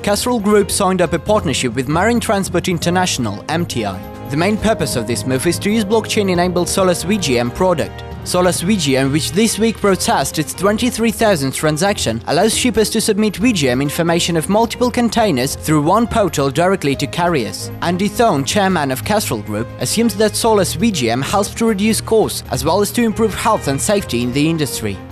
Kestrel Group signed up a partnership with Marine Transport International (MTI). The main purpose of this move is to use blockchain-enabled SOLAS VGM product. SOLAS VGM, which this week processed its 23,000th transaction, allows shippers to submit VGM information of multiple containers through one portal directly to carriers. Andy Thorne, chairman of Kestrel Group, assumes that SOLAS VGM helps to reduce costs as well as to improve health and safety in the industry.